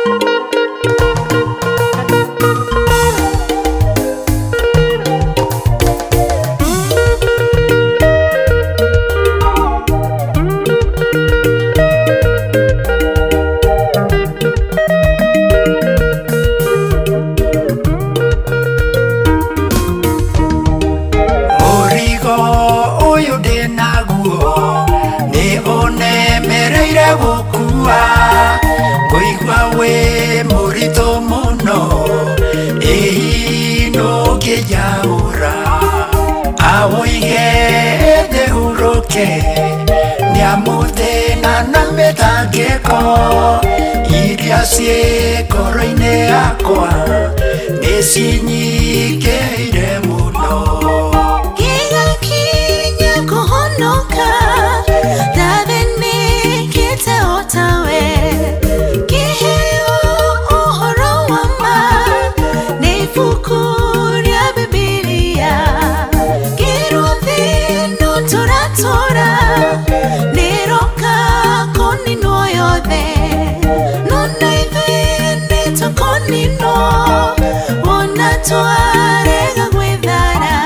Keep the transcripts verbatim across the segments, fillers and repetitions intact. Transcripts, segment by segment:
we murito muno ehi no ke yaura awoige de uroke niamute na nameta geko iria sie koroine akwa nesinyi ke ire muno kiga kinya kohonoka davene kete otawe Fukuria Biblia Kirudhino tora tora Niroka koni no yode Nona ivene to koni no Wona tuarega gwethara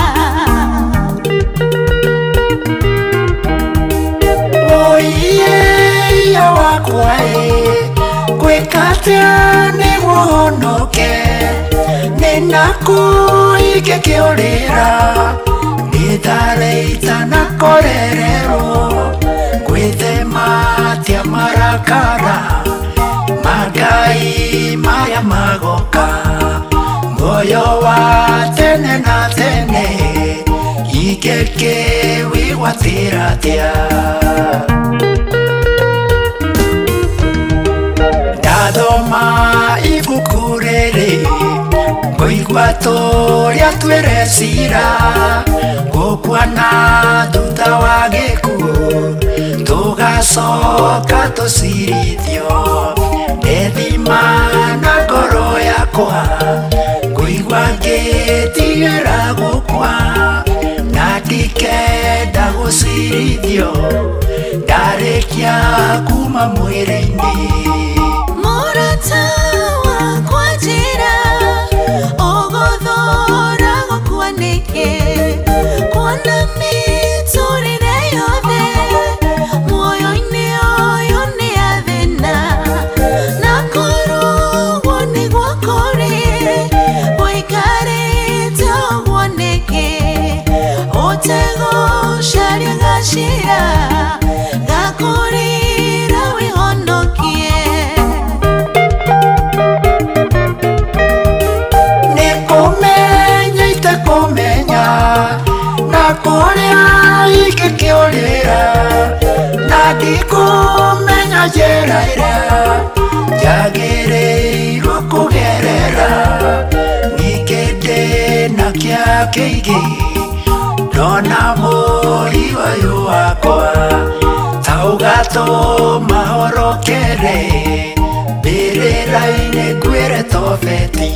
Oye ya wakwae Kwekatea ni wohonoke Ninaku ike kiorera Nithareita na korerero Gwithe matia marakara Magai maya magoka Moyo wa tene na tene Ike kewi watiratia Dadoma ibukurere Moiguatoria tueresira Gokwana tuta wageku Tugasoka tosirithio Nethimana ngoro yakwa Nguigua ngĩtigĩra gũkwa Na ndikenda gũcirithio Ndarĩkia kuma mwĩrĩ-inĩ Mũrata wakwa njĩra Ogothora gũkwanĩke Kuona mĩtũrĩre yothe Muoyo-inĩ ũyũ nĩ ya thĩna Na kũrũgwo nĩguo kũrĩ Ũikarĩte ũguo nĩkĩ Ũtegũcaria gacira Gakũrĩra wĩhonokie Na korea ike kiorera Na ndikumenya njĩra ĩrĩa njagĩrĩirwo kũgerera Ningĩ ndĩna kĩeha kĩingĩ Ndona mũri ũyũ wakwa Ta ũgatũma horokere Mbĩrĩra-inĩ ngwĩre Tobeti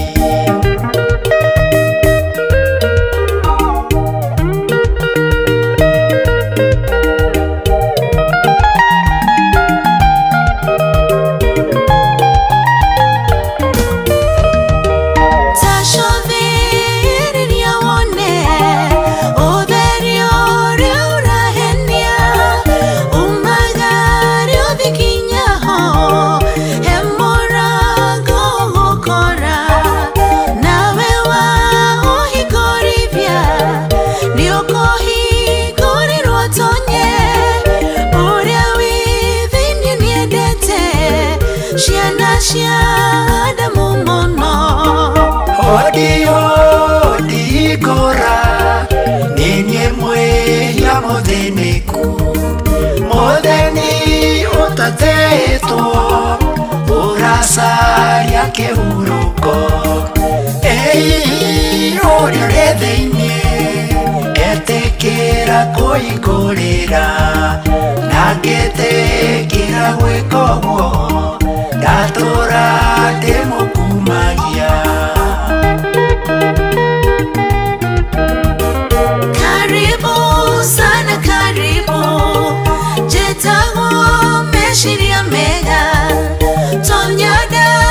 Odi odi gora Ninye mwehia modheniku Modheni utateto Urasa yake uruko Ei orio redhenye Etekera koikorera Nagetekera wekogo Datora demokumagia Karibu sana karibu Jetago meshiria mega Tonyada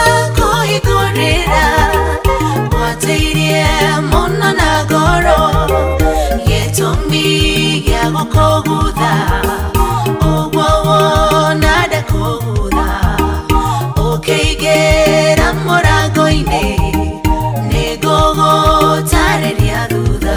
gukogutha Ogwo wonada kogutha Ukeigera mũrango-inĩ nĩngũgũtarĩria thutha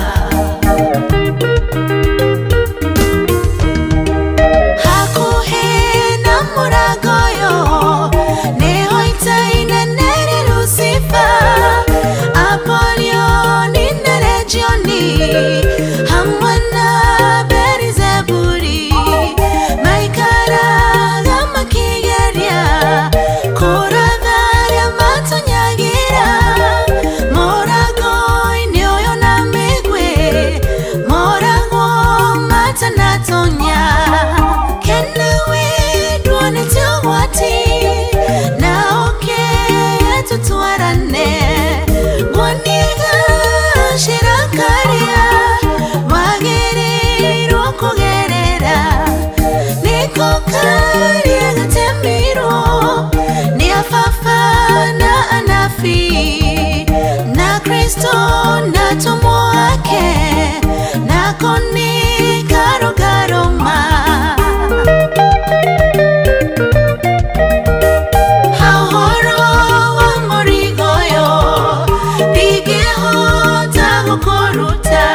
Hakuhĩ na mũrango ũyũ nĩho itaine nĩ Lucifer Apollyon na Legioni hamwe na Beelzebuli maikaraga makĩgeria kũratha arĩa matonyagira mũrango-inĩ ũyũ na mĩguĩ moragwo matanatonya Kena wendwo nĩtĩ ũgwati na ũkĩe tũtwarane Ngwoniga shirakaria wagĩrĩirwo kũgerera nĩko karia gatemirwo nĩ ababa na anabii na Kristo na atũmwo ake nako nĩ karugarũma Hahoro wa mũrigo ũyũ ndingĩhota gũkũruta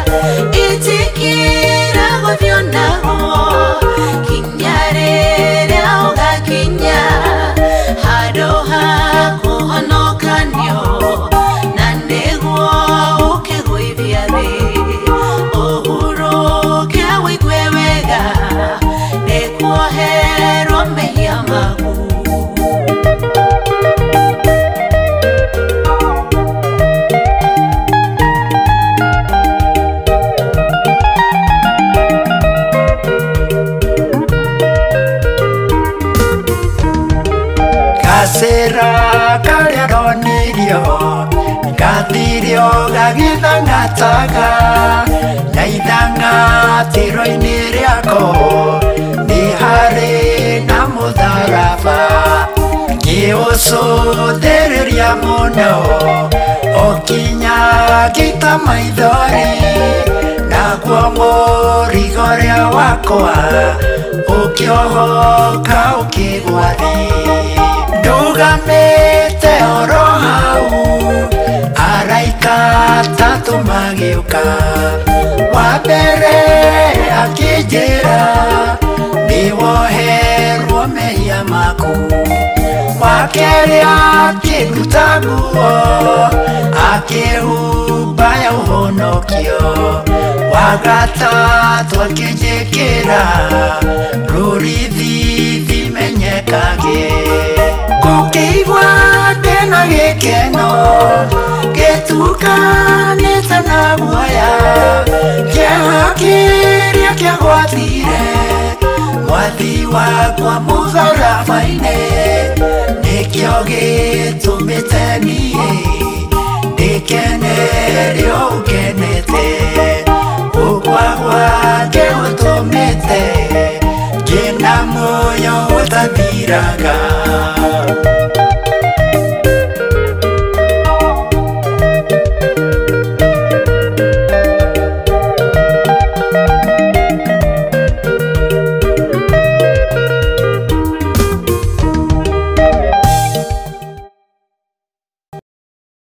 itikĩra gũthiĩ naguo kinya rĩrĩa ũgakinya handũ ha kũhonokanio na nĩguo ũkĩgũithia thĩ ũhurũke wĩigue wega nĩkuoherwo mehia maku Kasera karĩa ronirio gathirio gagĩthangataga na ithangatĩro-inĩ rĩako nĩ harĩ na mũtharaba ngĩũcũthĩrĩria mũno ũkinya ngĩita maithori naguo mũrigo ũrĩa wakwa ũkĩohoka ũkĩgwa thĩ Ndugamĩte oro hau araika atatũ magĩũka wa mbere akĩnjĩra nĩwoherwo mehia maku wa kerĩ akĩnduta nguo akĩhumba ya ũhonokio wa gatatũ akĩnjĩkĩra rũrithi thimenyekage Ngũkĩigua ndĩna gĩkeno gĩtukanĩte na guoya kĩeha kĩrĩa kĩagwatire mwathi wakwa mũtharaba-inĩ nĩkĩo gĩtũmĩte niĩ ndĩkene rĩo ũkenete gũkwa gwake gũtũmĩte ngĩna muoyo ũtathiraga